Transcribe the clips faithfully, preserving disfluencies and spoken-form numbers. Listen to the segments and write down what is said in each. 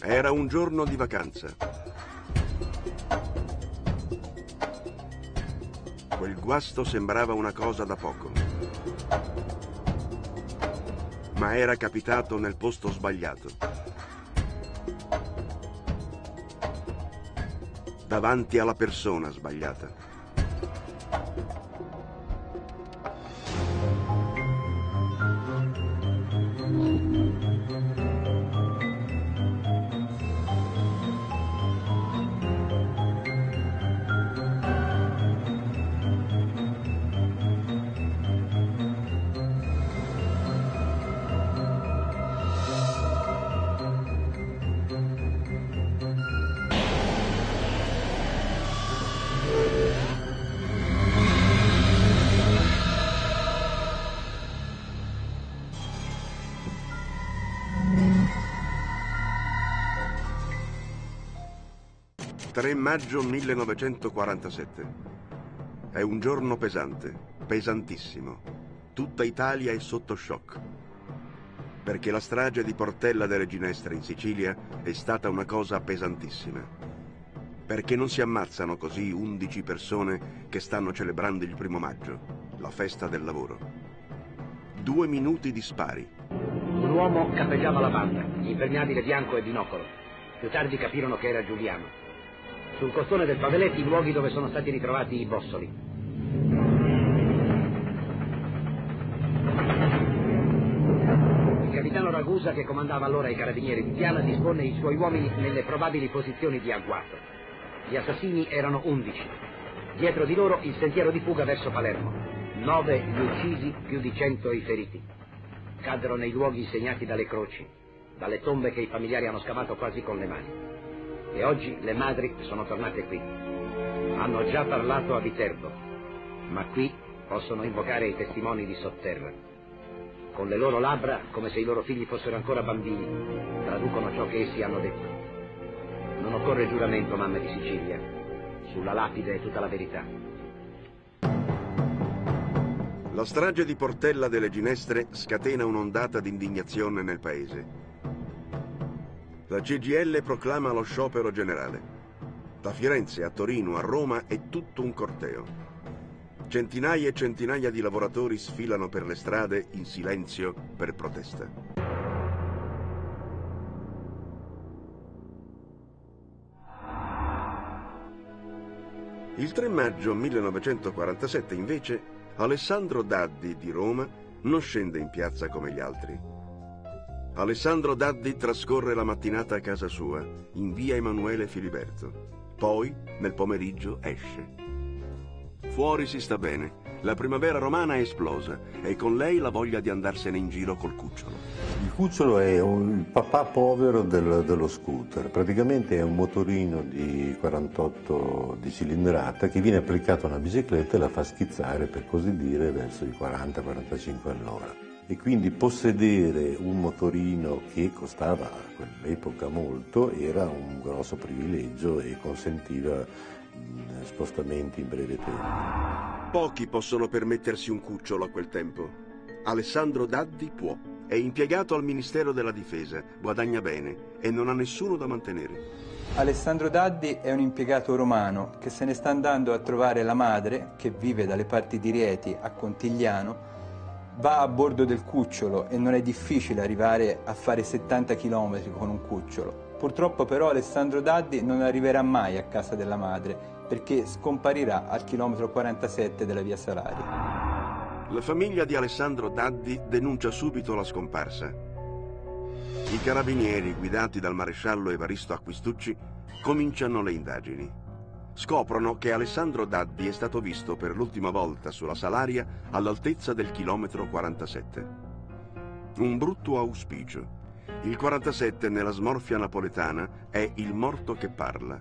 Era un giorno di vacanza. Quel guasto sembrava una cosa da poco. Ma era capitato nel posto sbagliato. Davanti alla persona sbagliata. tre maggio millenovecentoquarantasette. È un giorno pesante, pesantissimo. Tutta Italia è sotto shock. Perché la strage di Portella delle Ginestre in Sicilia è stata una cosa pesantissima. Perché non si ammazzano così undici persone che stanno celebrando il primo maggio, la festa del lavoro. Due minuti di spari. Un uomo cappeggiava la banda, impermeabile bianco e binocolo. Più tardi capirono che era Giuliano. Sul costone del Paveletti i luoghi dove sono stati ritrovati i bossoli. Il capitano Ragusa, che comandava allora i carabinieri di Piana, dispone i suoi uomini nelle probabili posizioni di agguato. Gli assassini erano undici. Dietro di loro il sentiero di fuga verso Palermo. Nove gli uccisi, più di cento i feriti. Caddero nei luoghi segnati dalle croci, dalle tombe che i familiari hanno scavato quasi con le mani. E oggi le madri sono tornate qui. Hanno già parlato a Viterbo, ma qui possono invocare i testimoni di sotterra. Con le loro labbra, come se i loro figli fossero ancora bambini, traducono ciò che essi hanno detto. Non occorre giuramento, mamme di Sicilia. Sulla lapide è tutta la verità. La strage di Portella delle Ginestre scatena un'ondata di indignazione nel paese. La C G I L proclama lo sciopero generale. Da Firenze a Torino a Roma è tutto un corteo. Centinaia e centinaia di lavoratori sfilano per le strade in silenzio per protesta. Il tre maggio millenovecentoquarantasette, invece, Alessandro Daddi di Roma non scende in piazza come gli altri. Alessandro Daddi trascorre la mattinata a casa sua, in via Emanuele Filiberto. Poi, nel pomeriggio, esce. Fuori si sta bene. La primavera romana è esplosa e con lei la voglia di andarsene in giro col cucciolo. Il cucciolo è un, il papà povero del, dello scooter. Praticamente è un motorino di quarantotto di cilindrata che viene applicato a una bicicletta e la fa schizzare, per così dire, verso i quaranta quarantacinque all'ora. E quindi possedere un motorino che costava a quell'epoca molto era un grosso privilegio e consentiva spostamenti in breve tempo. Pochi possono permettersi un cucciolo a quel tempo. Alessandro Daddi può. È impiegato al Ministero della Difesa, guadagna bene e non ha nessuno da mantenere. Alessandro Daddi è un impiegato romano che se ne sta andando a trovare la madre, che vive dalle parti di Rieti a Contigliano. Va a bordo del cucciolo e non è difficile arrivare a fare settanta chilometri con un cucciolo. Purtroppo però Alessandro Daddi non arriverà mai a casa della madre perché scomparirà al chilometro quarantasette della via Salaria. La famiglia di Alessandro Daddi denuncia subito la scomparsa. I carabinieri, guidati dal maresciallo Evaristo Acquistucci, cominciano le indagini. Scoprono che Alessandro Daddi è stato visto per l'ultima volta sulla Salaria all'altezza del chilometro quarantasette. Un brutto auspicio. Il quarantasette nella smorfia napoletana è il morto che parla.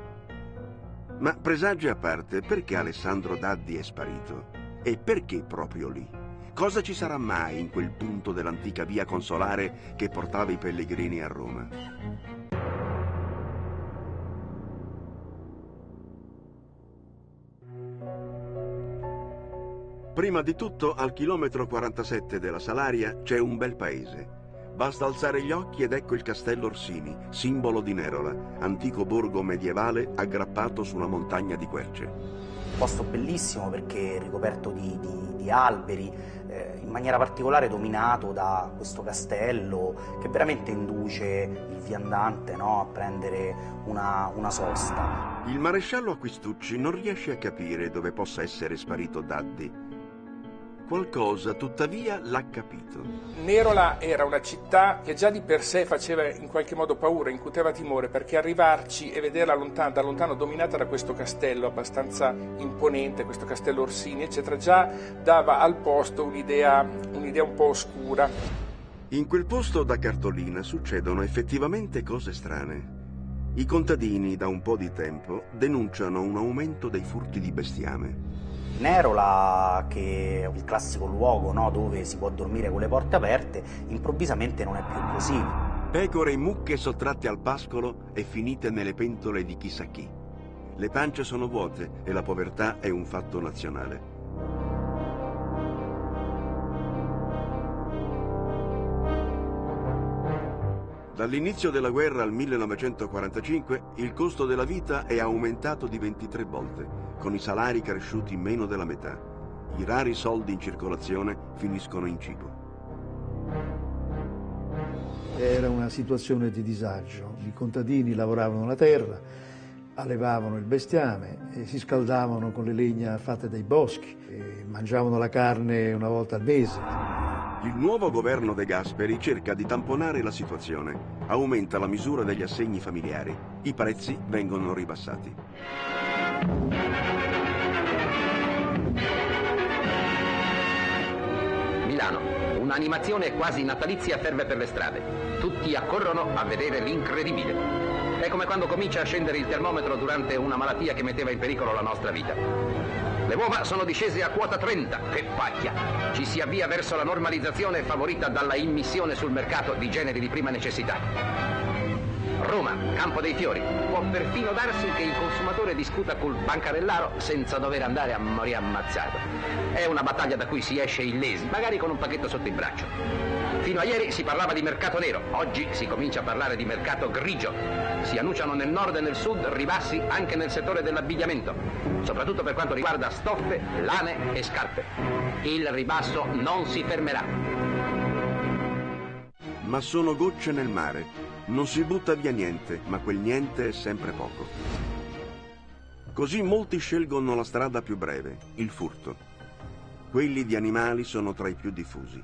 Ma presagi a parte, perché Alessandro Daddi è sparito? E perché proprio lì? Cosa ci sarà mai in quel punto dell'antica via Consolare che portava i pellegrini a Roma? Prima di tutto, al chilometro quarantasette della Salaria c'è un bel paese. Basta alzare gli occhi ed ecco il castello Orsini, simbolo di Nerola, antico borgo medievale aggrappato su una montagna di querce. Un posto bellissimo perché è ricoperto di, di, di alberi, eh, in maniera particolare dominato da questo castello che veramente induce il viandante, no, a prendere una, una sosta. Il maresciallo Acquistucci non riesce a capire dove possa essere sparito Daddi. Qualcosa, tuttavia, l'ha capito. Nerola era una città che già di per sé faceva in qualche modo paura, incuteva timore, perché arrivarci e vederla lontano, da lontano dominata da questo castello abbastanza imponente, questo castello Orsini, eccetera, già dava al posto un'idea, un'idea un po' oscura. In quel posto da cartolina succedono effettivamente cose strane. I contadini, da un po' di tempo, denunciano un aumento dei furti di bestiame. Nerola, che è il classico luogo, no, dove si può dormire con le porte aperte, improvvisamente non è più così. Pecore e mucche sottratte al pascolo e finite nelle pentole di chissà chi. Le pance sono vuote e la povertà è un fatto nazionale. Dall'inizio della guerra al millenovecentoquarantacinque il costo della vita è aumentato di ventitré volte, con i salari cresciuti meno della metà. I rari soldi in circolazione finiscono in cibo. Era una situazione di disagio. I contadini lavoravano la terra, allevavano il bestiame, e si scaldavano con le legna fatte dai boschi, e mangiavano la carne una volta al mese. Il nuovo governo De Gasperi cerca di tamponare la situazione, aumenta la misura degli assegni familiari, i prezzi vengono ribassati. Milano, un'animazione quasi natalizia ferve per le strade. Tutti accorrono a vedere l'incredibile. È come quando comincia a scendere il termometro durante una malattia che metteva in pericolo la nostra vita. Le uova sono discese a quota trenta, che pacchia! Ci si avvia verso la normalizzazione favorita dalla immissione sul mercato di generi di prima necessità. Roma, campo dei fiori, può perfino darsi che il consumatore discuta col bancarellaro senza dover andare a morire ammazzato. È una battaglia da cui si esce illesi, magari con un pacchetto sotto il braccio. Fino a ieri si parlava di mercato nero, oggi si comincia a parlare di mercato grigio. Si annunciano nel nord e nel sud ribassi anche nel settore dell'abbigliamento, soprattutto per quanto riguarda stoffe, lane e scarpe. Il ribasso non si fermerà. Ma sono gocce nel mare. Non si butta via niente, ma quel niente è sempre poco. Così molti scelgono la strada più breve, il furto. Quelli di animali sono tra i più diffusi.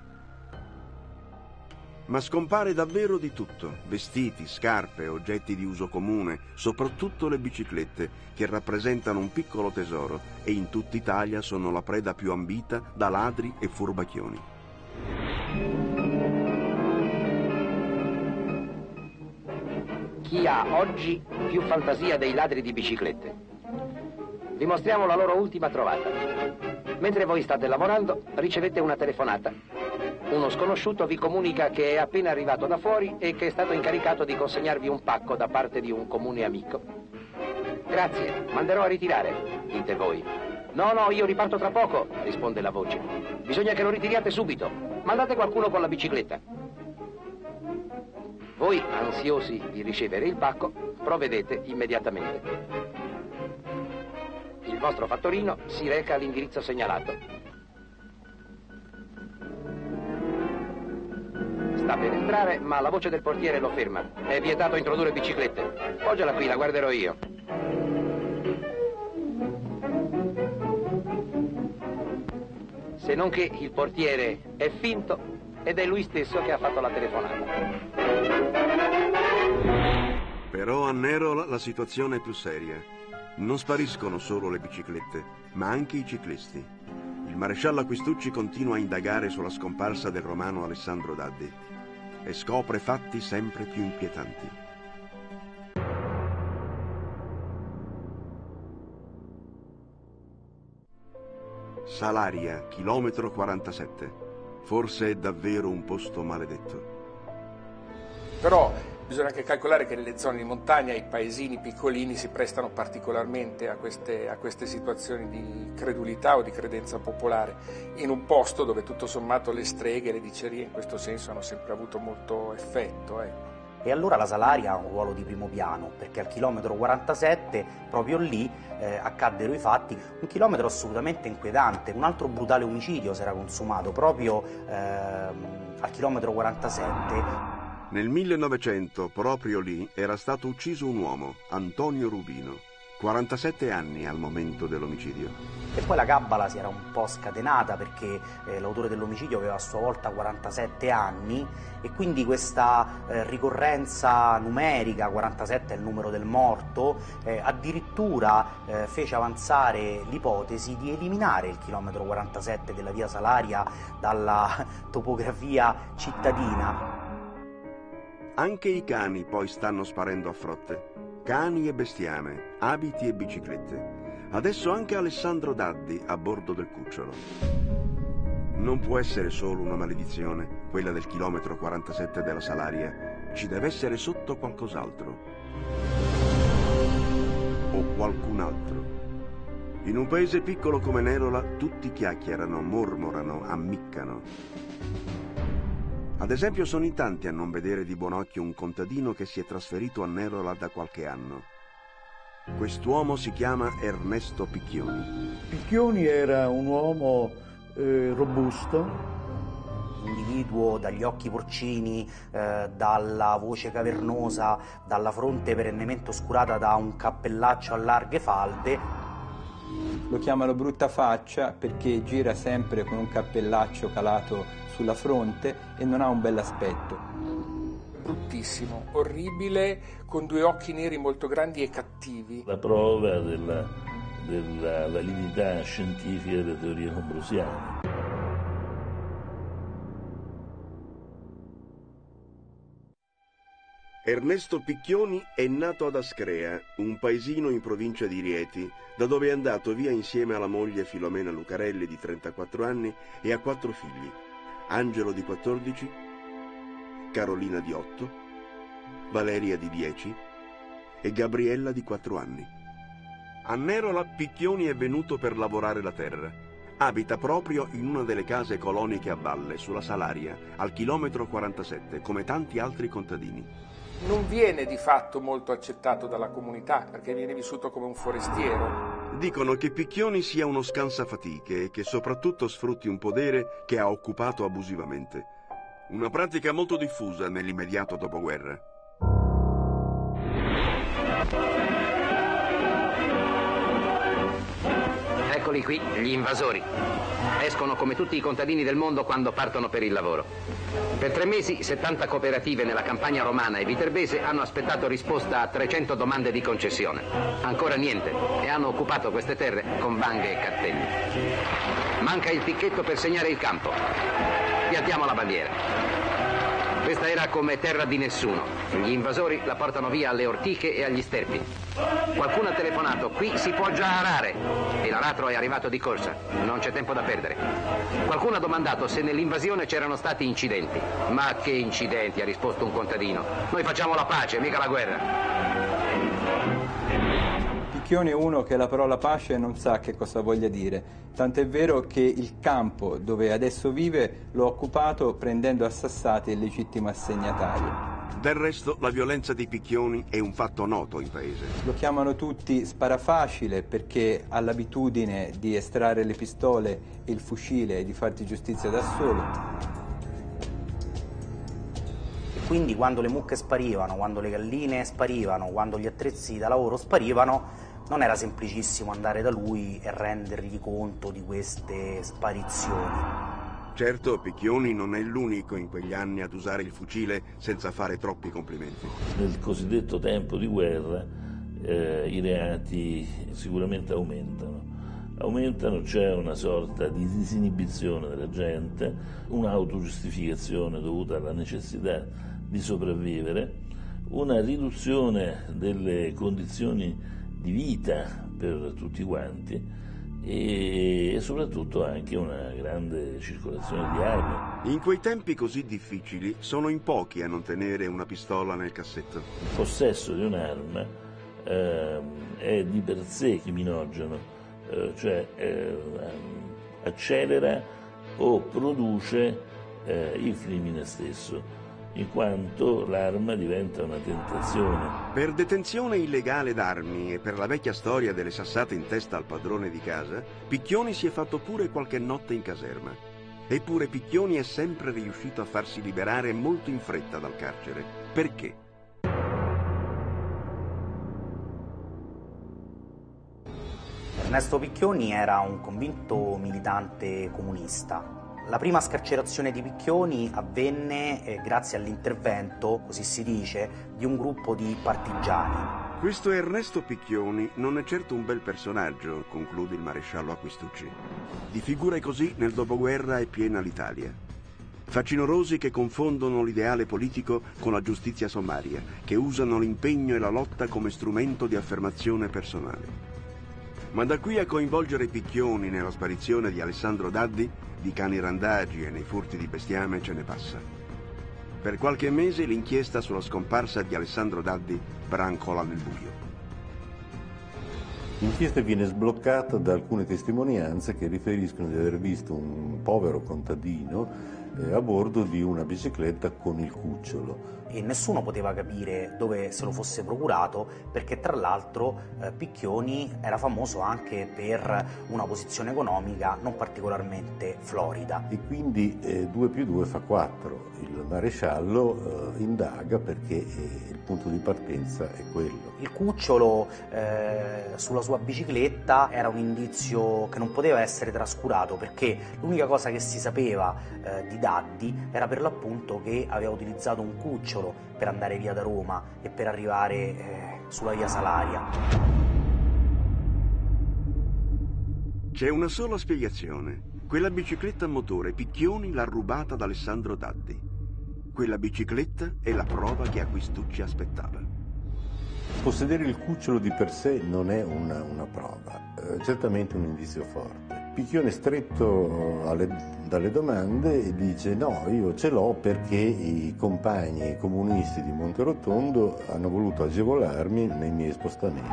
Ma scompare davvero di tutto: vestiti, scarpe, oggetti di uso comune, soprattutto le biciclette, che rappresentano un piccolo tesoro e in tutta Italia sono la preda più ambita da ladri e furbacchioni. Chi ha oggi più fantasia dei ladri di biciclette? Vi mostriamo la loro ultima trovata. Mentre voi state lavorando, ricevete una telefonata. Uno sconosciuto vi comunica che è appena arrivato da fuori e che è stato incaricato di consegnarvi un pacco da parte di un comune amico. Grazie, manderò a ritirare, dite voi. No, no, io riparto tra poco, risponde la voce. Bisogna che lo ritiriate subito. Mandate qualcuno con la bicicletta. Voi, ansiosi di ricevere il pacco, provvedete immediatamente. Il vostro fattorino si reca all'indirizzo segnalato. Sta per entrare, ma la voce del portiere lo ferma. È vietato introdurre biciclette. Poggiala qui, la guarderò io. Se non che il portiere è finto ed è lui stesso che ha fatto la telefonata. Però a Nerola la situazione è più seria. Non spariscono solo le biciclette, ma anche i ciclisti. Il maresciallo Acquistucci continua a indagare sulla scomparsa del romano Alessandro Daddi e scopre fatti sempre più inquietanti. Salaria, chilometro quarantasette. Forse è davvero un posto maledetto. Però Bisogna anche calcolare che nelle zone di montagna i paesini piccolini si prestano particolarmente a queste, a queste situazioni di credulità o di credenza popolare, in un posto dove tutto sommato le streghe e le dicerie in questo senso hanno sempre avuto molto effetto. Ecco. E allora la Salaria ha un ruolo di primo piano, perché al chilometro quarantasette, proprio lì, eh, accaddero i fatti, un chilometro assolutamente inquietante, un altro brutale omicidio si era consumato proprio eh, al chilometro quarantasette. Nel millenovecento, proprio lì, era stato ucciso un uomo, Antonio Rubino, quarantasette anni al momento dell'omicidio. E poi la cabala si era un po' scatenata perché eh, l'autore dell'omicidio aveva a sua volta quarantasette anni e quindi questa eh, ricorrenza numerica, quarantasette è il numero del morto, eh, addirittura eh, fece avanzare l'ipotesi di eliminare il chilometro quarantasette della via Salaria dalla topografia cittadina. Anche i cani poi stanno sparendo a frotte. Cani e bestiame, abiti e biciclette. Adesso anche Alessandro Daddi a bordo del cucciolo. Non può essere solo una maledizione, quella del chilometro quarantasette della Salaria. Ci deve essere sotto qualcos'altro. O qualcun altro. In un paese piccolo come Nerola tutti chiacchierano, mormorano, ammiccano. Ad esempio sono in tanti a non vedere di buon occhio un contadino che si è trasferito a Nerola da qualche anno. Quest'uomo si chiama Ernesto Picchioni. Picchioni era un uomo eh, robusto. Individuo dagli occhi porcini, eh, dalla voce cavernosa, dalla fronte perennemente oscurata da un cappellaccio a larghe falde. Lo chiamano brutta faccia perché gira sempre con un cappellaccio calato sulla fronte e non ha un bell'aspetto. Bruttissimo, orribile, con due occhi neri molto grandi e cattivi. La prova della, della validità scientifica delle teorie ambrosiane. Ernesto Picchioni è nato ad Ascrea, un paesino in provincia di Rieti, da dove è andato via insieme alla moglie Filomena Lucarelli di trentaquattro anni e a quattro figli, Angelo di quattordici, Carolina di otto, Valeria di dieci e Gabriella di quattro anni. A Nerola Picchioni è venuto per lavorare la terra. Abita proprio in una delle case coloniche a valle, sulla Salaria, al chilometro quarantasette, come tanti altri contadini. Non viene di fatto molto accettato dalla comunità, perché viene vissuto come un forestiero. Dicono che Picchioni sia uno scansafatiche e che soprattutto sfrutti un podere che ha occupato abusivamente. Una pratica molto diffusa nell'immediato dopoguerra. Eccoli qui, gli invasori. Escono come tutti i contadini del mondo quando partono per il lavoro. Per tre mesi, settanta cooperative nella campagna romana e viterbese hanno aspettato risposta a trecento domande di concessione. Ancora niente, e hanno occupato queste terre con vanghe e cartelli. Manca il ticchetto per segnare il campo. Piantiamo la bandiera. Questa era come terra di nessuno. Gli invasori la portano via alle ortiche e agli sterpi. Qualcuno ha telefonato, qui si può già arare. E l'aratro è arrivato di corsa. Non c'è tempo da perdere. Qualcuno ha domandato se nell'invasione c'erano stati incidenti. Ma che incidenti, ha risposto un contadino. Noi facciamo la pace, mica la guerra. Picchioni è uno che la parola pace non sa che cosa voglia dire, tant'è vero che il campo dove adesso vive l'ha occupato prendendo a sassate il legittimo assegnatario. Del resto la violenza di Picchioni è un fatto noto in paese. Lo chiamano tutti sparafacile perché ha l'abitudine di estrarre le pistole e il fucile e di farti giustizia da solo. Quindi quando le mucche sparivano, quando le galline sparivano, quando gli attrezzi da lavoro sparivano, non era semplicissimo andare da lui e rendergli conto di queste sparizioni. Certo, Picchioni non è l'unico in quegli anni ad usare il fucile senza fare troppi complimenti. Nel cosiddetto tempo di guerra eh, i reati sicuramente aumentano. Aumentano, c'è una sorta di disinibizione della gente, un'autogiustificazione dovuta alla necessità di sopravvivere, una riduzione delle condizioni di vita per tutti quanti e, e soprattutto anche una grande circolazione di armi. In quei tempi così difficili sono in pochi a non tenere una pistola nel cassetto. Il possesso di un'arma eh, è di per sé criminogeno, eh, cioè eh, accelera o produce eh, il crimine stesso, in quanto l'arma diventa una tentazione. Per detenzione illegale d'armi e per la vecchia storia delle sassate in testa al padrone di casa, Picchioni si è fatto pure qualche notte in caserma. Eppure Picchioni è sempre riuscito a farsi liberare molto in fretta dal carcere. Perché? Ernesto Picchioni era un convinto militante comunista. La prima scarcerazione di Picchioni avvenne eh, grazie all'intervento, così si dice, di un gruppo di partigiani. Questo Ernesto Picchioni non è certo un bel personaggio, conclude il maresciallo Acquistucci. Di figure così nel dopoguerra è piena l'Italia. Facinorosi che confondono l'ideale politico con la giustizia sommaria, che usano l'impegno e la lotta come strumento di affermazione personale. Ma da qui a coinvolgere Picchioni nella sparizione di Alessandro Daddi, di cani randagi e nei furti di bestiame ce ne passa. Per qualche mese l'inchiesta sulla scomparsa di Alessandro Daddi brancola nel buio. L'inchiesta viene sbloccata da alcune testimonianze che riferiscono di aver visto un povero contadino eh, a bordo di una bicicletta con il cucciolo. E nessuno poteva capire dove se lo fosse procurato, perché tra l'altro eh, Picchioni era famoso anche per una posizione economica non particolarmente florida. E quindi eh, due più due fa quattro. Il maresciallo eh, indaga perché eh, il punto di partenza è quello. Il cucciolo eh, sulla sua bicicletta era un indizio che non poteva essere trascurato, perché l'unica cosa che si sapeva eh, di Daddi era per l'appunto che aveva utilizzato un cucciolo per andare via da Roma e per arrivare eh, sulla via Salaria. C'è una sola spiegazione. Quella bicicletta a motore Picchioni l'ha rubata da Alessandro Daddi. Quella bicicletta è la prova che Acquistucci aspettava. Possedere il cucciolo di per sé non è una, una prova, eh, certamente un indizio forte. Picchioni è stretto alle, dalle domande e dice no, io ce l'ho perché i compagni comunisti di Monterotondo hanno voluto agevolarmi nei miei spostamenti.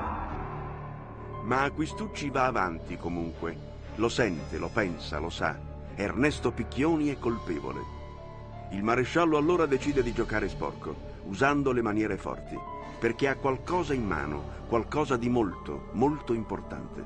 Ma Acquistucci va avanti comunque, lo sente, lo pensa, lo sa. Ernesto Picchioni è colpevole. Il maresciallo allora decide di giocare sporco, usando le maniere forti, perché ha qualcosa in mano, qualcosa di molto, molto importante.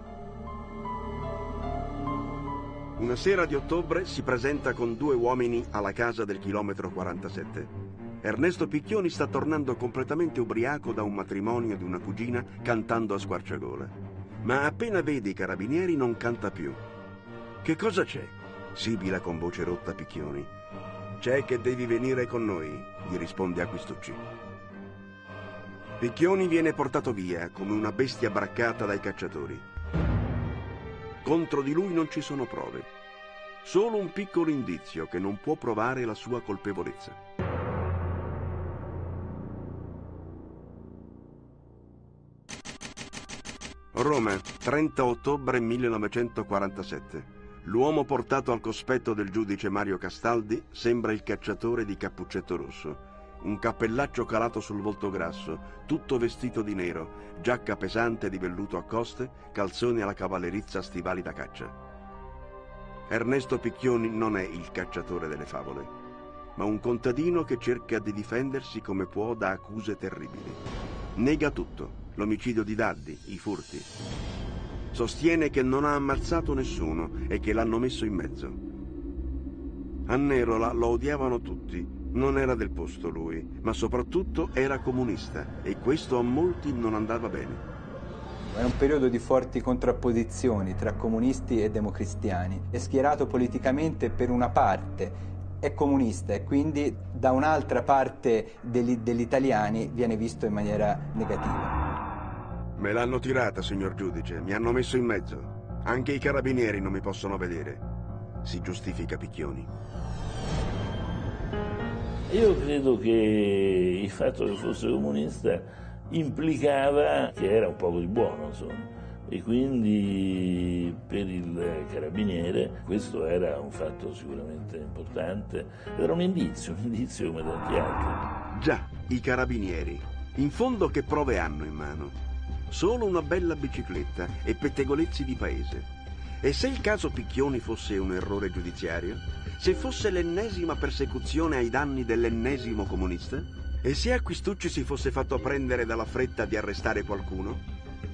Una sera di ottobre si presenta con due uomini alla casa del chilometro quarantasette. Ernesto Picchioni sta tornando completamente ubriaco da un matrimonio di una cugina cantando a squarciagola. Ma appena vede i carabinieri non canta più. Che cosa c'è? Sibila con voce rotta Picchioni. C'è che devi venire con noi, gli risponde Acquistucci. Picchioni viene portato via come una bestia braccata dai cacciatori. Contro di lui non ci sono prove, solo un piccolo indizio che non può provare la sua colpevolezza. Roma, trenta ottobre millenovecentoquarantasette. L'uomo portato al cospetto del giudice Mario Castaldi sembra il cacciatore di Cappuccetto Rosso. Un cappellaccio calato sul volto grasso, tutto vestito di nero, giacca pesante di velluto a coste, calzoni alla cavallerizza, stivali da caccia. Ernesto Picchioni non è il cacciatore delle favole, ma un contadino che cerca di difendersi come può da accuse terribili. Nega tutto, l'omicidio di Daddi, i furti. Sostiene che non ha ammazzato nessuno e che l'hanno messo in mezzo. A Nerola lo odiavano tutti, non era del posto lui, ma soprattutto era comunista e questo a molti non andava bene. È un periodo di forti contrapposizioni tra comunisti e democristiani. È schierato politicamente per una parte, è comunista e quindi da un'altra parte degli, degli italiani viene visto in maniera negativa. Me l'hanno tirata, signor giudice, mi hanno messo in mezzo. Anche i carabinieri non mi possono vedere. Si giustifica Picchioni. Io credo che il fatto che fosse comunista implicava che era un poco di buono, insomma, e quindi per il carabiniere questo era un fatto sicuramente importante, era un indizio, un indizio come tanti altri. Già, i carabinieri. In fondo che prove hanno in mano? Solo una bella bicicletta e pettegolezzi di paese. E se il caso Picchioni fosse un errore giudiziario? Se fosse l'ennesima persecuzione ai danni dell'ennesimo comunista? E se Acquistucci si fosse fatto prendere dalla fretta di arrestare qualcuno?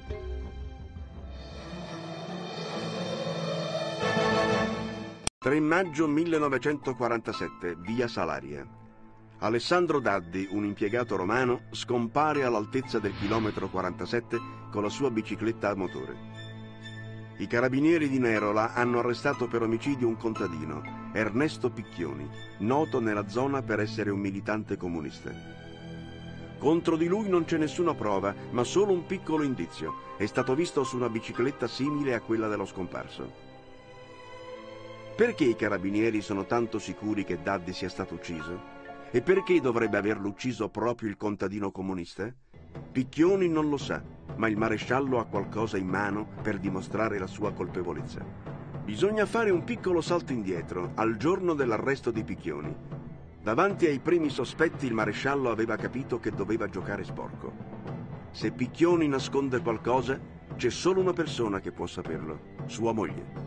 tre maggio millenovecentoquarantasette, via Salaria. Alessandro Daddi, un impiegato romano, scompare all'altezza del chilometro quarantasette con la sua bicicletta a motore. I carabinieri di Nerola hanno arrestato per omicidio un contadino, Ernesto Picchioni, noto nella zona per essere un militante comunista. Contro di lui non c'è nessuna prova, ma solo un piccolo indizio. È stato visto su una bicicletta simile a quella dello scomparso. Perché i carabinieri sono tanto sicuri che Daddi sia stato ucciso? E perché dovrebbe averlo ucciso proprio il contadino comunista? Picchioni non lo sa, ma il maresciallo ha qualcosa in mano per dimostrare la sua colpevolezza. Bisogna fare un piccolo salto indietro, al giorno dell'arresto di Picchioni. Davanti ai primi sospetti il maresciallo aveva capito che doveva giocare sporco. Se Picchioni nasconde qualcosa, c'è solo una persona che può saperlo, sua moglie.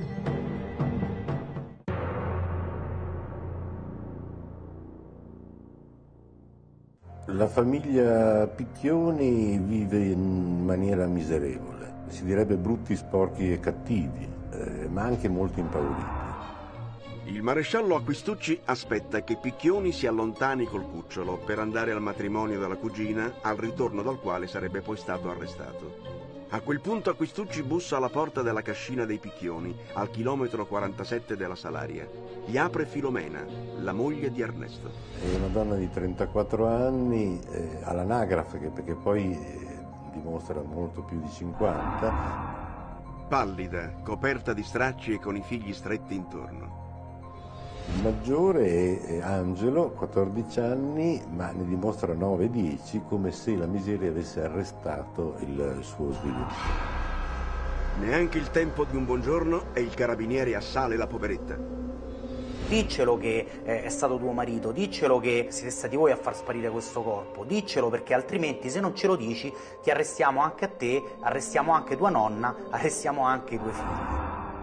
La famiglia Picchioni vive in maniera miserevole, si direbbe brutti, sporchi e cattivi, eh, ma anche molto impauriti. Il maresciallo Acquistucci aspetta che Picchioni si allontani col cucciolo per andare al matrimonio della cugina, al ritorno dal quale sarebbe poi stato arrestato. A quel punto Acquistucci bussa alla porta della cascina dei Picchioni, al chilometro quarantasette della Salaria. Gli apre Filomena, la moglie di Ernesto. È una donna di trentaquattro anni, eh, all'anagrafe, perché poi eh, dimostra molto più di cinquanta. Pallida, coperta di stracci e con i figli stretti intorno. Il maggiore è Angelo, quattordici anni, ma ne dimostra nove dieci, come se la miseria avesse arrestato il suo sviluppo. Neanche il tempo di un buongiorno e il carabiniere assale la poveretta. Diccelo che è stato tuo marito, diccelo che siete stati voi a far sparire questo corpo, diccelo perché altrimenti se non ce lo dici ti arrestiamo anche a te, arrestiamo anche tua nonna, arrestiamo anche i tuoi figli.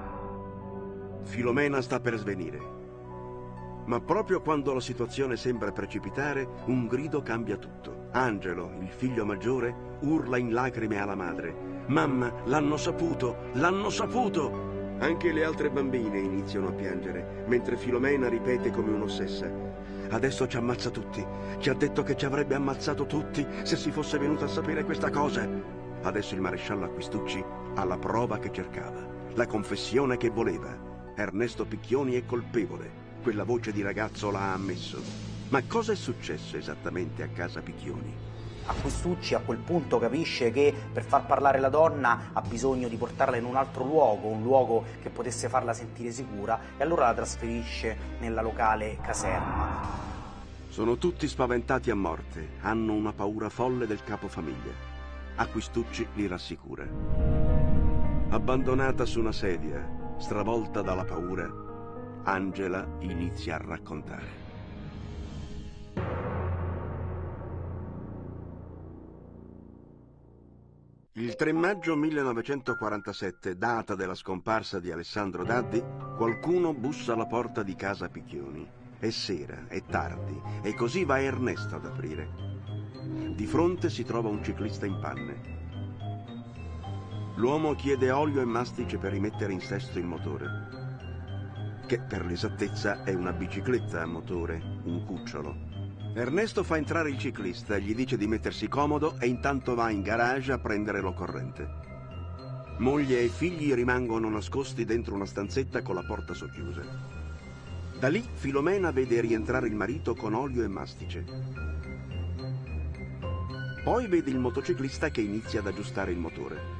Filomena sta per svenire. Ma proprio quando la situazione sembra precipitare, un grido cambia tutto. Angelo, il figlio maggiore, urla in lacrime alla madre. Mamma, l'hanno saputo, l'hanno saputo! Anche le altre bambine iniziano a piangere, mentre Filomena ripete come un'ossessa. Adesso ci ammazza tutti. Ci ha detto che ci avrebbe ammazzato tutti se si fosse venuto a sapere questa cosa. Adesso il maresciallo Acquistucci ha la prova che cercava, la confessione che voleva. Ernesto Picchioni è colpevole. Quella voce di ragazzo l'ha ammesso. Ma cosa è successo esattamente a casa Picchioni? Acquistucci a quel punto capisce che per far parlare la donna ha bisogno di portarla in un altro luogo, un luogo che potesse farla sentire sicura, e allora la trasferisce nella locale caserma. Sono tutti spaventati a morte, hanno una paura folle del capofamiglia. Acquistucci li rassicura. Abbandonata su una sedia, stravolta dalla paura, Angela inizia a raccontare. Il tre maggio millenovecentoquarantasette, data della scomparsa di Alessandro Daddi, qualcuno bussa alla porta di casa Picchioni. È sera, è tardi, e così va Ernesto ad aprire. Di fronte si trova un ciclista in panne. L'uomo chiede olio e mastice per rimettere in sesto il motore, che per l'esattezza è una bicicletta a motore, un cucciolo. Ernesto fa entrare il ciclista, gli dice di mettersi comodo e intanto va in garage a prendere l'occorrente. Moglie e figli rimangono nascosti dentro una stanzetta con la porta socchiusa. Da lì Filomena vede rientrare il marito con olio e mastice. Poi vede il motociclista che inizia ad aggiustare il motore.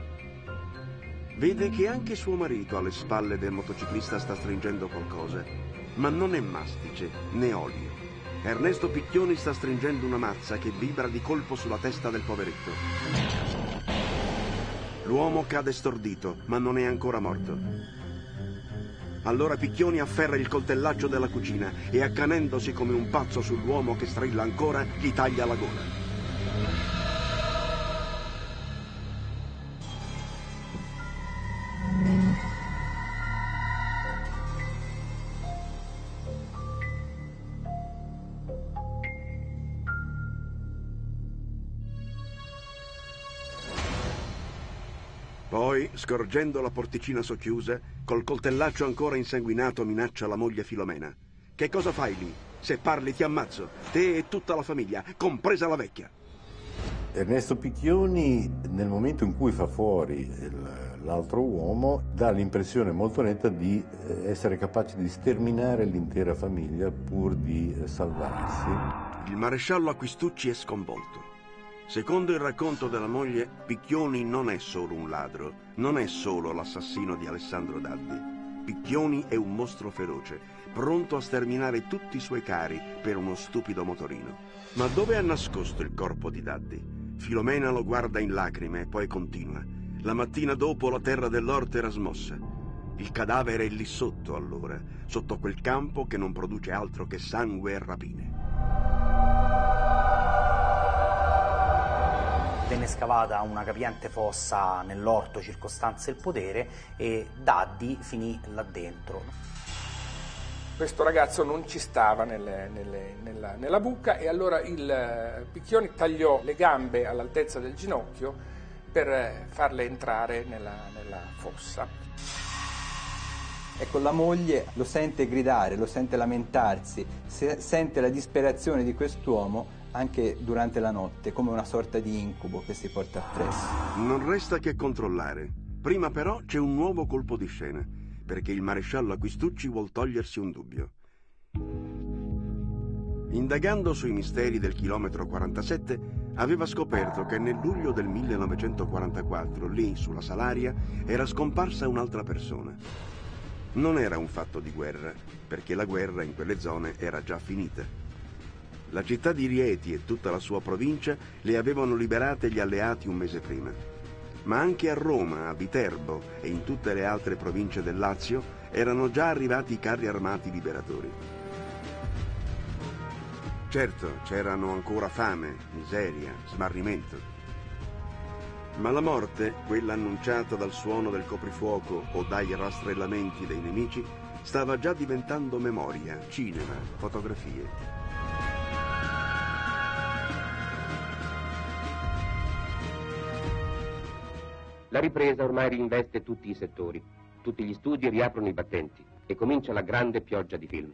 Vede che anche suo marito alle spalle del motociclista sta stringendo qualcosa, ma non è mastice né olio. Ernesto Picchioni sta stringendo una mazza che vibra di colpo sulla testa del poveretto. L'uomo cade stordito, ma non è ancora morto. Allora Picchioni afferra il coltellaccio della cucina e, accanendosi come un pazzo sull'uomo che strilla ancora, gli taglia la gola. Poi, scorgendo la porticina socchiusa, col coltellaccio ancora insanguinato minaccia la moglie Filomena. Che cosa fai lì? Se parli ti ammazzo, te e tutta la famiglia, compresa la vecchia. Ernesto Picchioni, nel momento in cui fa fuori l'altro uomo, dà l'impressione molto netta di essere capace di sterminare l'intera famiglia pur di salvarsi. Il maresciallo Acquistucci è sconvolto. Secondo il racconto della moglie, Picchioni non è solo un ladro, non è solo l'assassino di Alessandro Daddi. Picchioni è un mostro feroce, pronto a sterminare tutti i suoi cari per uno stupido motorino. Ma dove ha nascosto il corpo di Daddi? Filomena lo guarda in lacrime e poi continua. La mattina dopo la terra dell'orto era smossa. Il cadavere è lì sotto allora, sotto quel campo che non produce altro che sangue e rapine. Venne scavata una capiente fossa nell'orto circostante il podere e Daddi finì là dentro. Questo ragazzo non ci stava nelle, nelle, nella, nella buca e allora il Picchioni tagliò le gambe all'altezza del ginocchio per farle entrare nella, nella fossa. Ecco, la moglie lo sente gridare, lo sente lamentarsi, se, sente la disperazione di quest'uomo anche durante la notte, come una sorta di incubo che si porta appresso. Non resta che controllare. Prima però c'è un nuovo colpo di scena, perché il maresciallo Acquistucci vuol togliersi un dubbio. Indagando sui misteri del chilometro quarantasette, aveva scoperto che nel luglio del millenovecentoquarantaquattro, lì sulla Salaria, era scomparsa un'altra persona. Non era un fatto di guerra, perché la guerra in quelle zone era già finita. La città di Rieti e tutta la sua provincia le avevano liberate gli alleati un mese prima. Ma anche a Roma, a Viterbo e in tutte le altre province del Lazio erano già arrivati i carri armati liberatori. Certo, c'erano ancora fame, miseria, smarrimento. Ma la morte, quella annunciata dal suono del coprifuoco o dai rastrellamenti dei nemici, stava già diventando memoria, cinema, fotografie. La ripresa ormai rinveste tutti i settori, tutti gli studi riaprono i battenti e comincia la grande pioggia di film.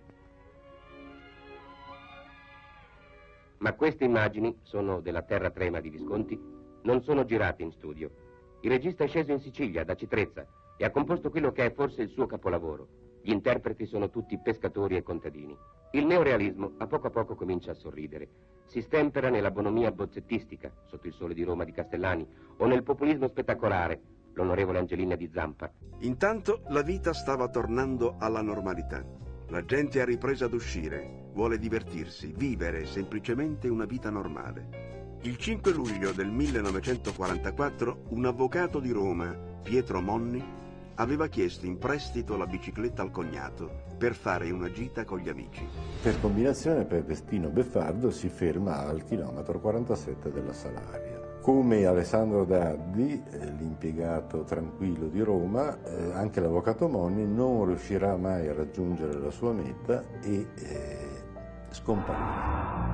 Ma queste immagini sono della Terra Trema di Visconti, non sono girate in studio. Il regista è sceso in Sicilia, da Citrezza, e ha composto quello che è forse il suo capolavoro. Gli interpreti sono tutti pescatori e contadini. Il neorealismo a poco a poco comincia a sorridere. Si stempera nella bonomia bozzettistica, Sotto il sole di Roma di Castellani, o nel populismo spettacolare, L'onorevole Angelina di Zampa. Intanto la vita stava tornando alla normalità. La gente ha ripreso ad uscire, vuole divertirsi, vivere semplicemente una vita normale. Il cinque luglio del millenovecentoquarantaquattro un avvocato di Roma, Pietro Monni, aveva chiesto in prestito la bicicletta al cognato per fare una gita con gli amici. Per combinazione, per destino beffardo, si ferma al chilometro quarantasette della Salaria. Come Alessandro Daddi, eh, l'impiegato tranquillo di Roma, eh, anche l'avvocato Monni non riuscirà mai a raggiungere la sua meta e eh, scomparirà.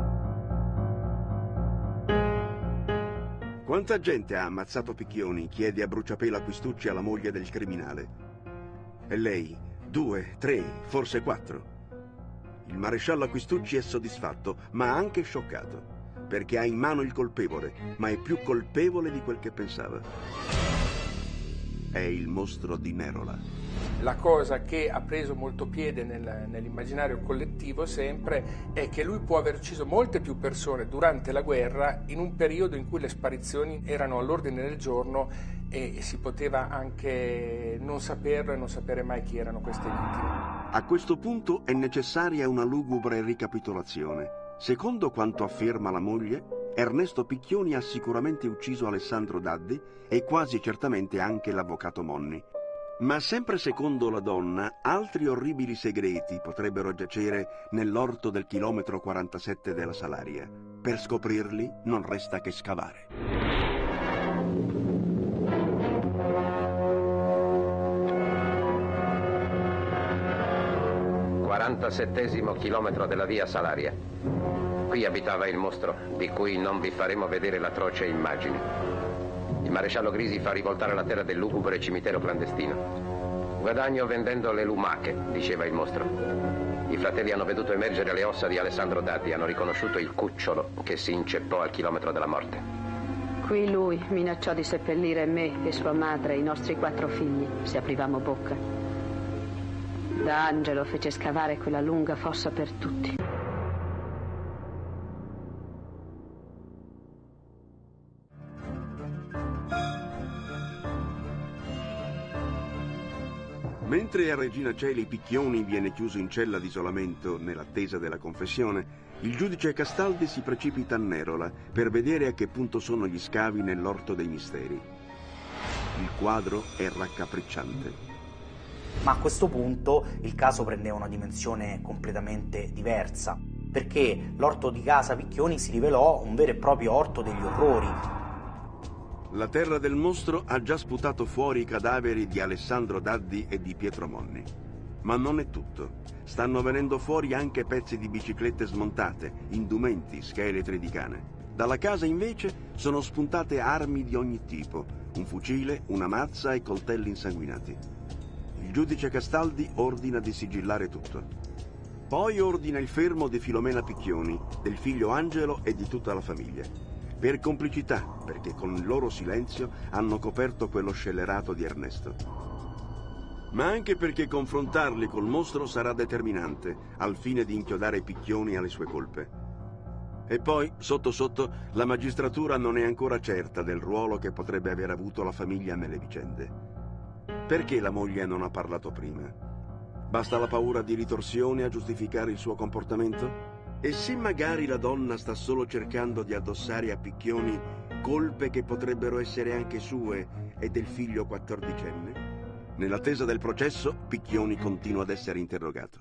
Quanta gente ha ammazzato Picchioni? Chiede a bruciapelo Acquistucci alla moglie del criminale. E lei? Due, tre, forse quattro. Il maresciallo Acquistucci è soddisfatto, ma anche scioccato, perché ha in mano il colpevole, ma è più colpevole di quel che pensava. È il mostro di Nerola. La cosa che ha preso molto piede nel, nell'immaginario collettivo sempre è che lui può aver ucciso molte più persone durante la guerra in un periodo in cui le sparizioni erano all'ordine del giorno e si poteva anche non saperlo e non sapere mai chi erano queste vittime. A questo punto è necessaria una lugubre ricapitolazione. Secondo quanto afferma la moglie, Ernesto Picchioni ha sicuramente ucciso Alessandro Daddi e quasi certamente anche l'avvocato Monni. Ma sempre secondo la donna, altri orribili segreti potrebbero giacere nell'orto del chilometro quarantasette della Salaria. Per scoprirli non resta che scavare. quarantasettesimo chilometro della via Salaria. Qui abitava il mostro, di cui non vi faremo vedere l'atroce immagine. Il maresciallo Grisi fa rivoltare la terra del lugubre cimitero clandestino. Guadagno vendendo le lumache, diceva il mostro. I fratelli hanno veduto emergere le ossa di Alessandro Daddi, hanno riconosciuto il cucciolo che si inceppò al chilometro della morte. Qui lui minacciò di seppellire me e sua madre e i nostri quattro figli se aprivamo bocca. Da angelo fece scavare quella lunga fossa per tutti. Mentre a Regina Coeli Picchioni viene chiuso in cella d'isolamento nell'attesa della confessione, il giudice Castaldi si precipita a Nerola per vedere a che punto sono gli scavi nell'orto dei misteri. Il quadro è raccapricciante. Ma a questo punto il caso prende una dimensione completamente diversa, perché l'orto di casa Picchioni si rivelò un vero e proprio orto degli orrori. La terra del mostro ha già sputato fuori i cadaveri di Alessandro Daddi e di Pietro Monni. Ma non è tutto. Stanno venendo fuori anche pezzi di biciclette smontate, indumenti, scheletri di cane. Dalla casa invece sono spuntate armi di ogni tipo, un fucile, una mazza e coltelli insanguinati. Il giudice Castaldi ordina di sigillare tutto. Poi ordina il fermo di Filomena Picchioni, del figlio Angelo e di tutta la famiglia. Per complicità, perché con il loro silenzio hanno coperto quello scellerato di Ernesto. Ma anche perché confrontarli col mostro sarà determinante, al fine di inchiodare Picchioni alle sue colpe. E poi, sotto sotto, la magistratura non è ancora certa del ruolo che potrebbe aver avuto la famiglia nelle vicende. Perché la moglie non ha parlato prima? Basta la paura di ritorsione a giustificare il suo comportamento? E se magari la donna sta solo cercando di addossare a Picchioni colpe che potrebbero essere anche sue e del figlio quattordicenne? Nell'attesa del processo, Picchioni continua ad essere interrogato.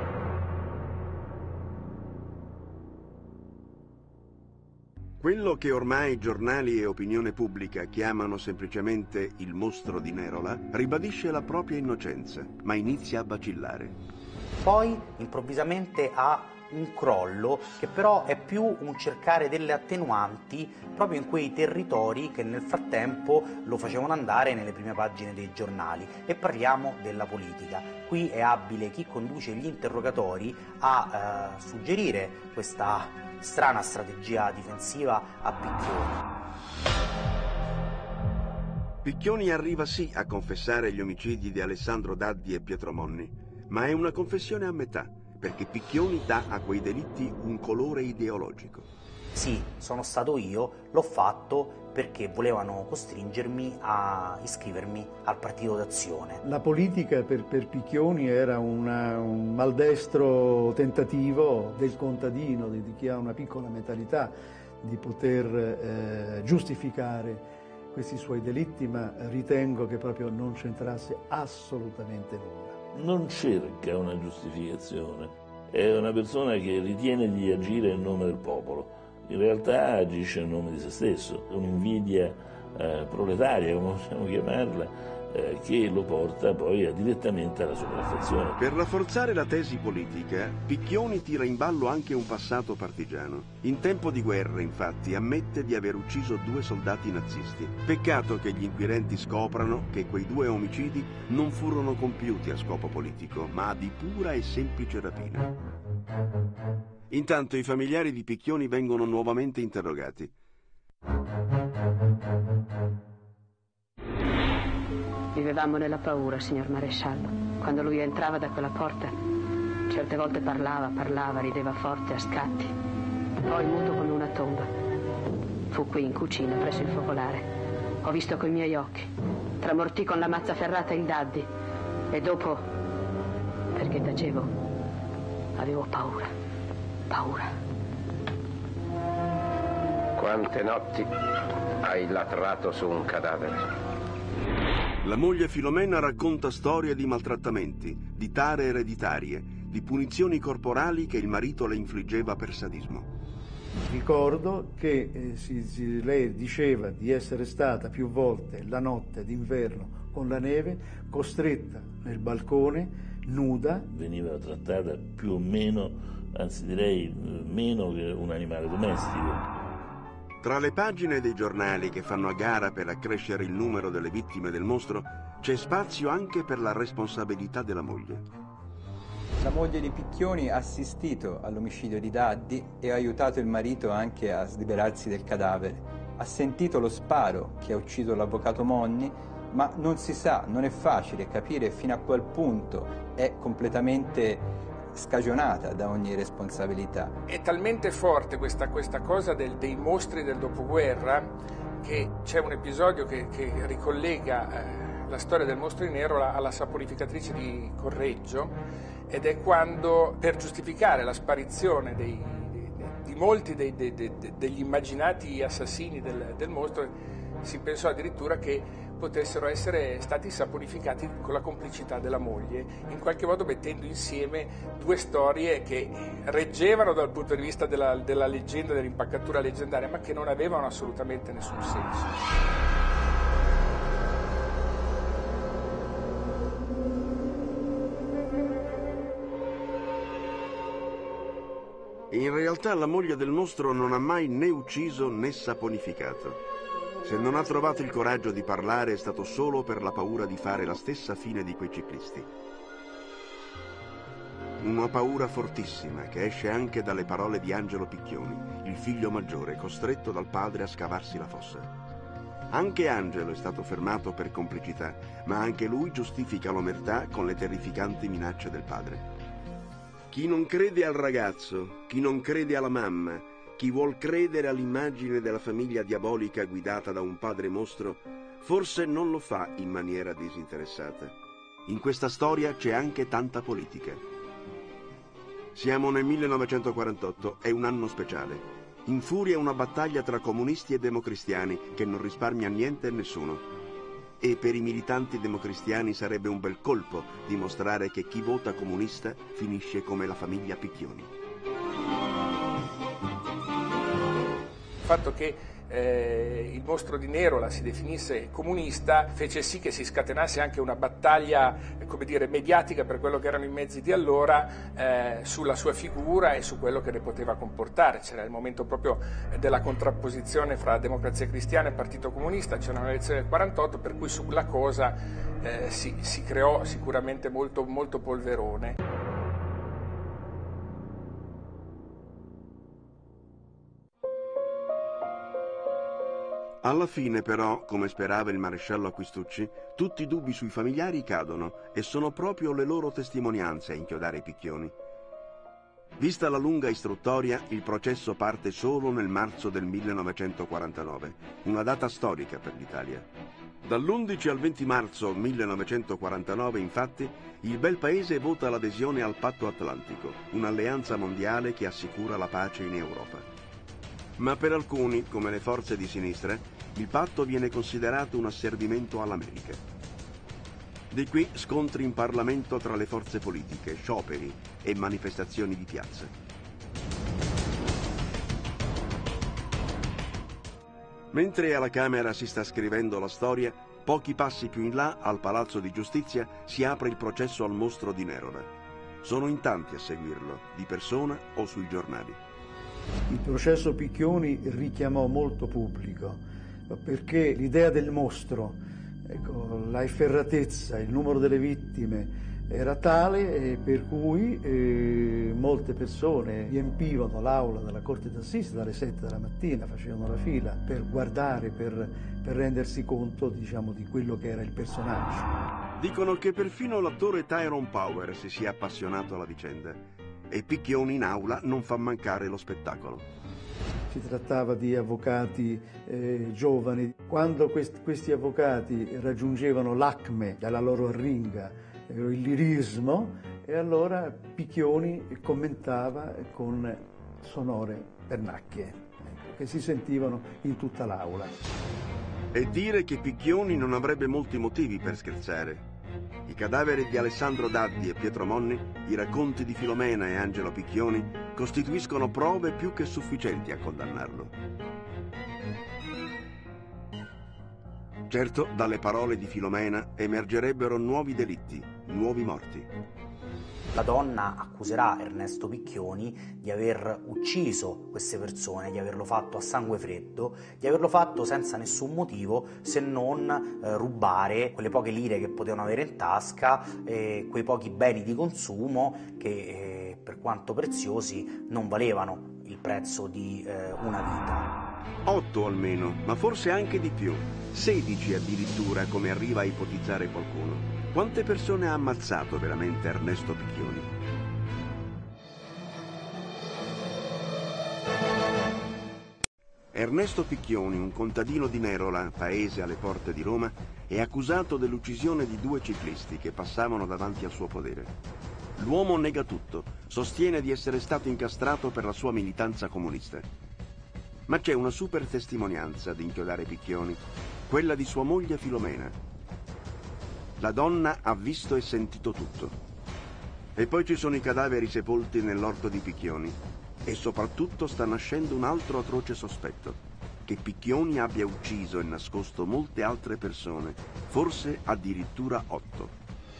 Quello che ormai giornali e opinione pubblica chiamano semplicemente il mostro di Nerola ribadisce la propria innocenza, ma inizia a vacillare. Poi, improvvisamente, ha un crollo che però è più un cercare delle attenuanti proprio in quei territori che nel frattempo lo facevano andare nelle prime pagine dei giornali, e parliamo della politica. Qui è abile chi conduce gli interrogatori a eh, suggerire questa strana strategia difensiva a Picchioni. Picchioni arriva sì a confessare gli omicidi di Alessandro Daddi e Pietro Monni, ma è una confessione a metà, perché Picchioni dà a quei delitti un colore ideologico. Sì, sono stato io, l'ho fatto perché volevano costringermi a iscrivermi al Partito d'Azione. La politica per, per Picchioni era una, un maldestro tentativo del contadino, di, di chi ha una piccola mentalità, di poter eh, giustificare questi suoi delitti, ma ritengo che proprio non c'entrasse assolutamente nulla. Non cerca una giustificazione, è una persona che ritiene di agire in nome del popolo, in realtà agisce in nome di se stesso, è un'invidia eh, proletaria, come possiamo chiamarla, eh, che lo porta poi a, direttamente alla sopraffazione. Per rafforzare la tesi politica, Picchioni tira in ballo anche un passato partigiano. In tempo di guerra, infatti, ammette di aver ucciso due soldati nazisti. Peccato che gli inquirenti scoprano che quei due omicidi non furono compiuti a scopo politico, ma di pura e semplice rapina. Intanto i familiari di Picchioni vengono nuovamente interrogati. Vivevamo nella paura, signor maresciallo. Quando lui entrava da quella porta, certe volte parlava, parlava, rideva forte a scatti. Poi muto come una tomba. Fu qui in cucina, presso il focolare. Ho visto coi miei occhi. Tramortì con la mazza ferrata il Daddi. E dopo, perché tacevo, avevo paura. Paura. Quante notti hai latrato su un cadavere? La moglie Filomena racconta storie di maltrattamenti, di tare ereditarie, di punizioni corporali che il marito le infliggeva per sadismo. Ricordo che eh, si, si, lei diceva di essere stata più volte la notte d'inverno con la neve, costretta nel balcone, nuda. Veniva trattata più o meno, anzi direi meno che un animale domestico. Tra le pagine dei giornali che fanno a gara per accrescere il numero delle vittime del mostro, c'è spazio anche per la responsabilità della moglie. La moglie di Picchioni ha assistito all'omicidio di Daddi e ha aiutato il marito anche a liberarsi del cadavere. Ha sentito lo sparo che ha ucciso l'avvocato Monni, ma non si sa, non è facile capire fino a qual punto è completamente scagionata da ogni responsabilità. È talmente forte questa, questa cosa del, dei mostri del dopoguerra che c'è un episodio che, che ricollega eh, la storia del mostro in nero alla, alla saponificatrice di Correggio, ed è quando, per giustificare la sparizione dei, di, di molti dei, dei, dei, degli immaginati assassini del, del mostro, si pensò addirittura che potessero essere stati saponificati con la complicità della moglie, in qualche modo mettendo insieme due storie che reggevano dal punto di vista della, della leggenda, dell'impaccatura leggendaria, ma che non avevano assolutamente nessun senso. In realtà la moglie del mostro non ha mai né ucciso né saponificato. Se non ha trovato il coraggio di parlare è stato solo per la paura di fare la stessa fine di quei ciclisti. Una paura fortissima che esce anche dalle parole di Angelo Picchioni, il figlio maggiore costretto dal padre a scavarsi la fossa. Anche Angelo è stato fermato per complicità, ma anche lui giustifica l'omertà con le terrificanti minacce del padre. Chi non crede al ragazzo, chi non crede alla mamma, chi vuol credere all'immagine della famiglia diabolica guidata da un padre mostro, forse non lo fa in maniera disinteressata. In questa storia c'è anche tanta politica. Siamo nel millenovecentoquarantotto, è un anno speciale. Infuria una battaglia tra comunisti e democristiani che non risparmia niente e nessuno. E per i militanti democristiani sarebbe un bel colpo dimostrare che chi vota comunista finisce come la famiglia Picchioni. Il fatto che eh, il mostro di Nerola si definisse comunista fece sì che si scatenasse anche una battaglia, come dire, mediatica per quello che erano i mezzi di allora eh, sulla sua figura e su quello che ne poteva comportare. C'era il momento proprio della contrapposizione fra Democrazia Cristiana e Partito Comunista, c'era una elezione del quarantotto per cui sulla cosa eh, si, si creò sicuramente molto, molto polverone. Alla fine però, come sperava il maresciallo Acquistucci, tutti i dubbi sui familiari cadono e sono proprio le loro testimonianze a inchiodare i Picchioni. Vista la lunga istruttoria, il processo parte solo nel marzo del millenovecentoquarantanove, una data storica per l'Italia. Dall'undici al venti marzo millenovecentoquarantanove, infatti, il bel paese vota l'adesione al Patto Atlantico, un'alleanza mondiale che assicura la pace in Europa. Ma per alcuni, come le forze di sinistra, il patto viene considerato un asservimento all'America. Di qui scontri in Parlamento tra le forze politiche, scioperi e manifestazioni di piazza. Mentre alla Camera si sta scrivendo la storia, pochi passi più in là, al Palazzo di Giustizia, si apre il processo al mostro di Nerola. Sono in tanti a seguirlo, di persona o sui giornali. Il processo Picchioni richiamò molto pubblico, perché l'idea del mostro, ecco, la efferatezza, il numero delle vittime era tale eh, per cui eh, molte persone riempivano l'aula della Corte d'Assise dalle sette della mattina, facevano la fila per guardare, per, per rendersi conto, diciamo, di quello che era il personaggio. Dicono che perfino l'attore Tyrone Power si sia appassionato alla vicenda. E Picchioni in aula non fa mancare lo spettacolo. Si trattava di avvocati eh, giovani. Quando quest questi avvocati raggiungevano l'acme della loro arringa, eh, il lirismo, e allora Picchioni commentava con sonore pernacchie. ecco, che si sentivano in tutta l'aula. E dire che Picchioni non avrebbe molti motivi per scherzare. I cadaveri di Alessandro Daddi e Pietro Monni, i racconti di Filomena e Angelo Picchioni costituiscono prove più che sufficienti a condannarlo. Certo, dalle parole di Filomena emergerebbero nuovi delitti, nuovi morti. La donna accuserà Ernesto Picchioni di aver ucciso queste persone, di averlo fatto a sangue freddo, di averlo fatto senza nessun motivo se non eh, rubare quelle poche lire che potevano avere in tasca, eh, quei pochi beni di consumo che eh, per quanto preziosi non valevano il prezzo di eh, una vita. Otto almeno, ma forse anche di più. Sedici addirittura, come arriva a ipotizzare qualcuno. Quante persone ha ammazzato veramente Ernesto Picchioni? Ernesto Picchioni, un contadino di Nerola, paese alle porte di Roma, è accusato dell'uccisione di due ciclisti che passavano davanti al suo podere. L'uomo nega tutto, sostiene di essere stato incastrato per la sua militanza comunista. Ma c'è una super testimonianza ad inchiodare Picchioni, quella di sua moglie Filomena. La donna ha visto e sentito tutto. E poi ci sono i cadaveri sepolti nell'orto di Picchioni. E soprattutto sta nascendo un altro atroce sospetto, che Picchioni abbia ucciso e nascosto molte altre persone, forse addirittura otto.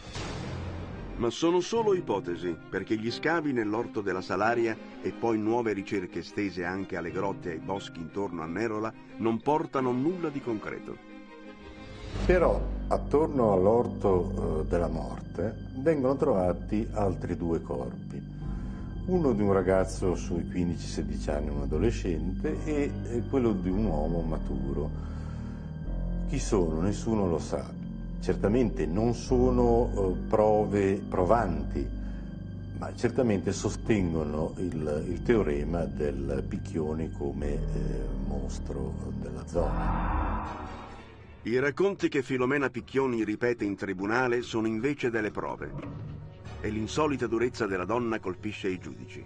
Ma sono solo ipotesi, perché gli scavi nell'orto della Salaria e poi nuove ricerche estese anche alle grotte e ai boschi intorno a Nerola non portano nulla di concreto. Però attorno all'orto eh, della morte vengono trovati altri due corpi, uno di un ragazzo sui quindici sedici anni, un adolescente, e, e quello di un uomo maturo. Chi sono? Nessuno lo sa. Certamente non sono eh, prove provanti, ma certamente sostengono il, il teorema del Picchioni come eh, mostro della zona. I racconti che Filomena Picchioni ripete in tribunale sono invece delle prove. E l'insolita durezza della donna colpisce i giudici.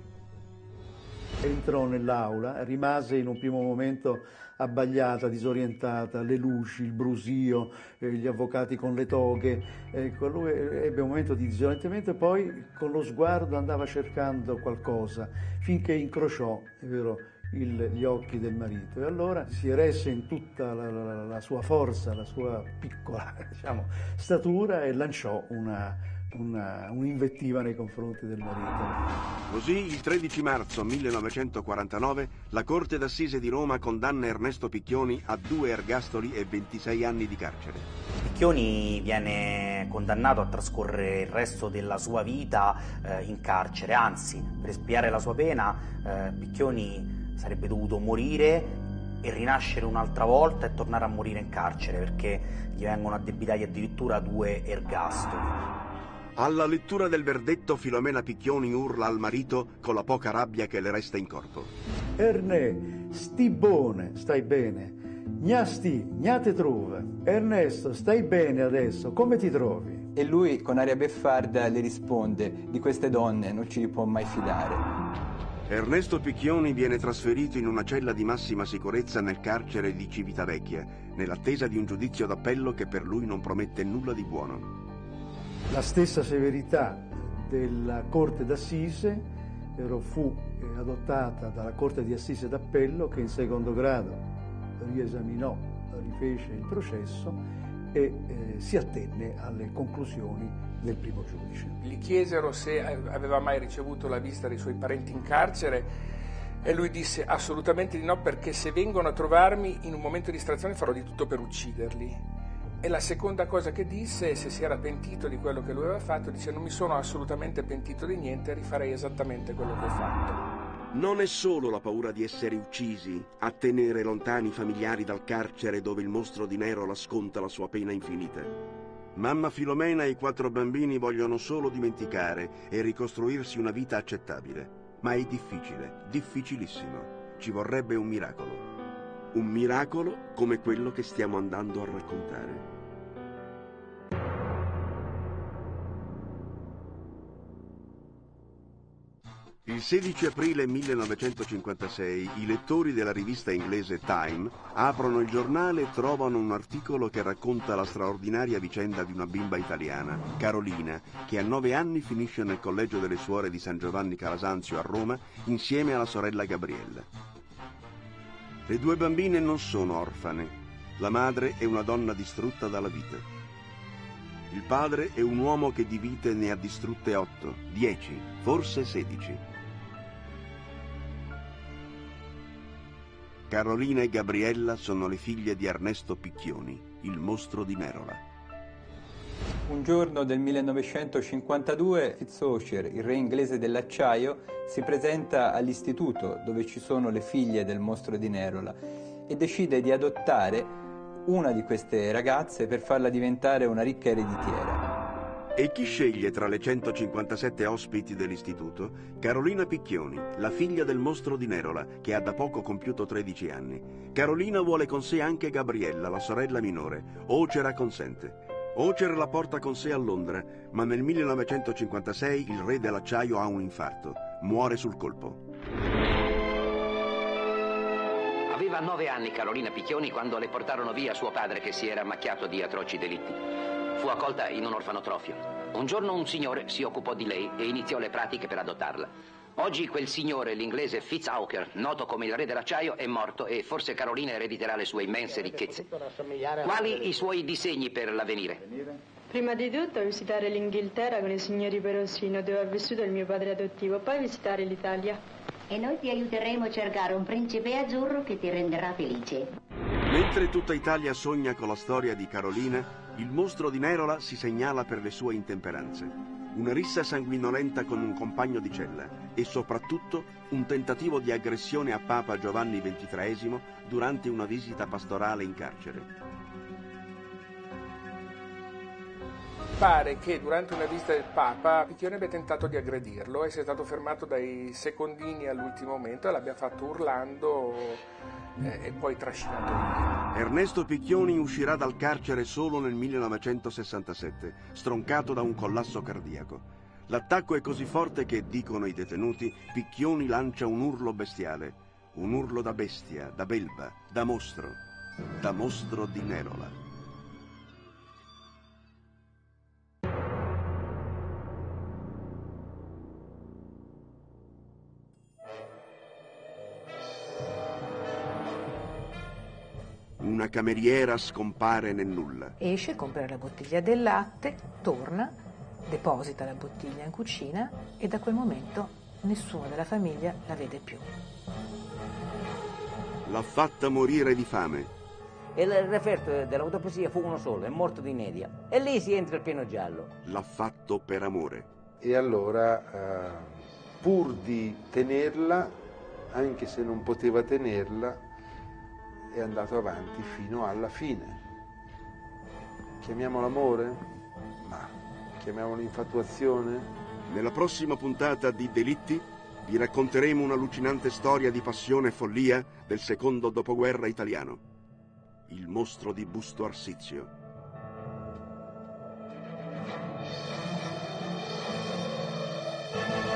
Entrò nell'aula, rimase in un primo momento abbagliata, disorientata, le luci, il brusio, eh, gli avvocati con le toghe. Ecco, lui ebbe un momento di disorientamento e poi con lo sguardo andava cercando qualcosa, finché incrociò, è vero, il, gli occhi del marito. E allora si eresse in tutta la, la, la sua forza, la sua piccola, diciamo, statura e lanciò una... Una, un'invettiva nei confronti del marito. Così il tredici marzo millenovecentoquarantanove la Corte d'Assise di Roma condanna Ernesto Picchioni a due ergastoli e ventisei anni di carcere. Picchioni viene condannato a trascorrere il resto della sua vita eh, in carcere, anzi, per espiare la sua pena eh, Picchioni sarebbe dovuto morire e rinascere un'altra volta e tornare a morire in carcere, perché gli vengono addebitati addirittura due ergastoli. Alla lettura del verdetto Filomena Picchioni urla al marito con la poca rabbia che le resta in corpo. Erne, sti bone, stai bene. Gnasti, gnate trova. Ernesto, stai bene adesso, come ti trovi? E lui con aria beffarda le risponde: di queste donne non ci si può mai fidare. Ernesto Picchioni viene trasferito in una cella di massima sicurezza nel carcere di Civitavecchia, nell'attesa di un giudizio d'appello che per lui non promette nulla di buono. La stessa severità della Corte d'Assise fu adottata dalla Corte di Assise d'Appello, che in secondo grado riesaminò, rifece il processo e eh, si attenne alle conclusioni del primo giudice. Gli chiesero se aveva mai ricevuto la visita dei suoi parenti in carcere e lui disse assolutamente di no, perché se vengono a trovarmi in un momento di distrazione farò di tutto per ucciderli. E la seconda cosa che disse, se si era pentito di quello che lui aveva fatto, dice: non mi sono assolutamente pentito di niente, rifarei esattamente quello che ho fatto. Non è solo la paura di essere uccisi a tenere lontani i familiari dal carcere dove il mostro di Nerola sconta la sua pena infinita. Mamma Filomena e i quattro bambini vogliono solo dimenticare e ricostruirsi una vita accettabile. Ma è difficile, difficilissimo. Ci vorrebbe un miracolo. Un miracolo come quello che stiamo andando a raccontare. Il sedici aprile millenovecentocinquantasei i lettori della rivista inglese Time aprono il giornale e trovano un articolo che racconta la straordinaria vicenda di una bimba italiana, Carolina, che a nove anni finisce nel collegio delle suore di San Giovanni Calasanzio a Roma insieme alla sorella Gabriella. Le due bambine non sono orfane. La madre è una donna distrutta dalla vita. Il padre è un uomo che di vite ne ha distrutte otto, dieci, forse sedici. Carolina e Gabriella sono le figlie di Ernesto Picchioni, il mostro di Merola. Un giorno del millenovecentocinquantadue Fitzhugh, il re inglese dell'acciaio, si presenta all'istituto dove ci sono le figlie del mostro di Merola e decide di adottare una di queste ragazze per farla diventare una ricca ereditiera. E chi sceglie tra le centocinquantasette ospiti dell'istituto? Carolina Picchioni, la figlia del mostro di Merola, che ha da poco compiuto tredici anni. Carolina vuole con sé anche Gabriella, la sorella minore. Ocer acconsente. Ocer la porta con sé a Londra, ma nel millenovecentocinquantasei il re dell'acciaio ha un infarto. Muore sul colpo. Aveva nove anni Carolina Picchioni quando le portarono via suo padre che si era macchiato di atroci delitti. Fu accolta in un orfanotrofio. Un giorno un signore si occupò di lei e iniziò le pratiche per adottarla. Oggi quel signore, l'inglese Fitzhugh, noto come il re dell'acciaio, è morto e forse Carolina erediterà le sue immense ricchezze. Quali i suoi disegni per l'avvenire? Prima di tutto visitare l'Inghilterra con i signori Perosino, dove ha vissuto il mio padre adottivo, poi visitare l'Italia. E noi ti aiuteremo a cercare un principe azzurro che ti renderà felice. Mentre tutta Italia sogna con la storia di Carolina, il mostro di Merola si segnala per le sue intemperanze. Una rissa sanguinolenta con un compagno di cella e soprattutto un tentativo di aggressione a Papa Giovanni ventitreesimo durante una visita pastorale in carcere. Pare che durante una visita del Papa Picchioni abbia tentato di aggredirlo e sia stato fermato dai secondini all'ultimo momento e l'abbia fatto urlando eh, e poi trascinato via. Ernesto Picchioni uscirà dal carcere solo nel millenovecentosessantasette, stroncato da un collasso cardiaco. L'attacco è così forte che, dicono i detenuti, Picchioni lancia un urlo bestiale, un urlo da bestia, da belva, da mostro, da mostro di Merola. Una cameriera scompare nel nulla. Esce, compra la bottiglia del latte, torna, deposita la bottiglia in cucina e da quel momento nessuno della famiglia la vede più. L'ha fatta morire di fame. E il referto dell'autopsia fu uno solo, è morto di inedia. E lì si entra il pieno giallo. L'ha fatto per amore. E allora, eh, pur di tenerla, anche se non poteva tenerla, è andato avanti fino alla fine. Chiamiamolo amore? Ma chiamiamolo infatuazione? Nella prossima puntata di Delitti vi racconteremo un'allucinante storia di passione e follia del secondo dopoguerra italiano. Il mostro di Busto Arsizio. Thank you.